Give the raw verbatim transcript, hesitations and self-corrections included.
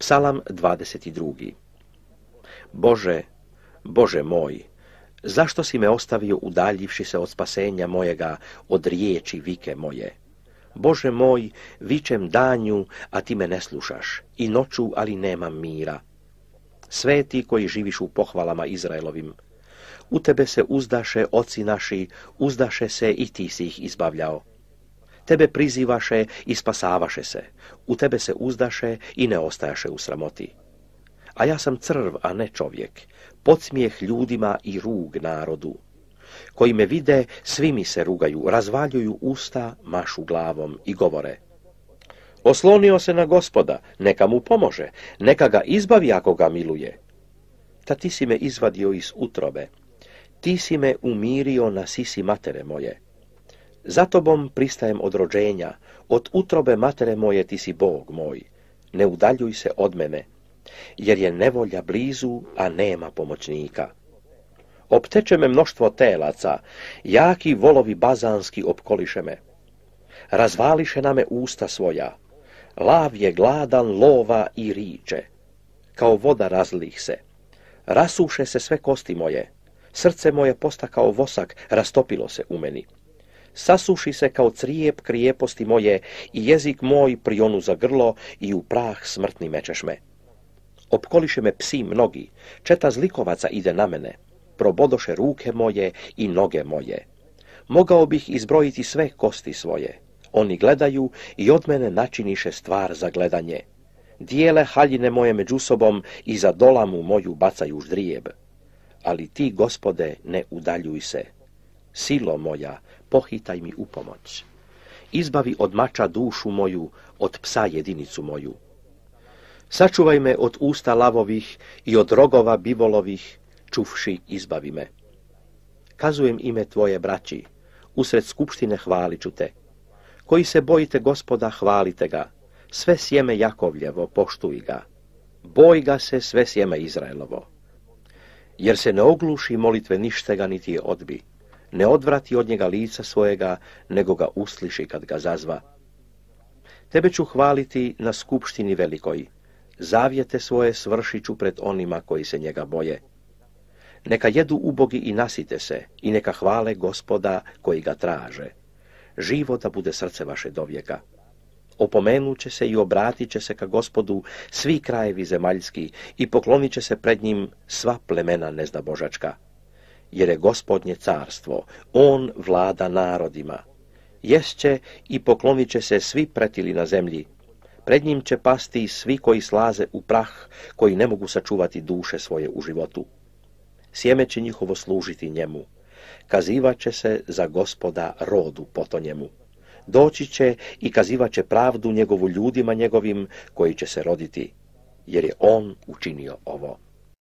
Psalam dvadeset drugi. Bože, Bože moj, zašto si me ostavio udaljivši se od spasenja mojega, od riječi vike moje? Bože moj, vičem danju, a ti me ne slušaš, i noću, ali nemam mira. Sveti koji živiš u pohvalama Izraelovim, u tebe se uzdaše oci naši, uzdaše se i ti si ih izbavljao. Tebe prizivaše i spasavaše se, u tebe se uzdaše i ne ostajaše u sramoti. A ja sam crv, a ne čovjek, podsmijeh ljudima i rug narodu. Koji me vide, svi mi se rugaju, razvaljuju usta, mašu glavom i govore: oslonio se na Gospoda, neka mu pomože, neka ga izbavi ako ga miluje. Ta ti si me izvadio iz utrobe, ti si me umirio na sisi matere moje. Za tobom pristajem od rođenja, od utrobe matere moje ti si Bog moj. Ne udaljuj se od mene, jer je nevolja blizu, a nema pomoćnika. Opteče me mnoštvo telaca, jaki volovi bazanski opkoliše me. Razvališe na me usta svoja, lav je gladan lova i riče. Kao voda razlih se, rasuše se sve kosti moje, srce moje posta kao vosak, rastopilo se u meni. Sasuši se kao crijep krijeposti moje i jezik moj prionu za grlo i u prah smrtni mečeš me. Opkoliše me psi mnogi, četa zlikovaca ide na mene, probodoše ruke moje i noge moje. Mogao bih izbrojiti sve kosti svoje. Oni gledaju i od mene načiniše stvar za gledanje. Dijele haljine moje među sobom i za dolamu moju bacaju ždrijeb. Ali ti, Gospode, ne udaljuj se. Silo moja, pohitaj mi u pomoć. Izbavi od mača dušu moju, od psa jedinicu moju. Sačuvaj me od usta lavovih i od rogova bivolovih, čuvši izbavi me. Kazujem ime tvoje braći, usred skupštine hvalit ću te. Koji se bojite Gospoda, hvalite ga, sve sjeme Jakovljevo, poštuj ga. Boj ga se sve sjeme Izraelovo. Jer se ne ogluši molitve ništega niti je odbi. Ne odvrati od njega lica svojega, nego ga usliši kad ga zazva. Tebe ću hvaliti na skupštini velikoj. Zavjete svoje svršit ću pred onima koji se njega boje. Neka jedu ubogi i nasite se, i neka hvale Gospoda koji ga traže. Živo da bude srce vaše dovijeka. Opomenut će se i obratit će se ka Gospodu svi krajevi zemaljski i poklonit će se pred njim sva plemena neznabožačka. Jer je Gospodnje carstvo, on vlada narodima. Ješće i poklonit će se svi pretili na zemlji. Pred njim će pasti svi koji slaze u prah, koji ne mogu sačuvati duše svoje u životu. Sjeme će njihovo služiti njemu. Kazivat će se za Gospoda rodu poto njemu. Doći će i kazivat će pravdu njegovu ljudima njegovim koji će se roditi, jer je on učinio ovo.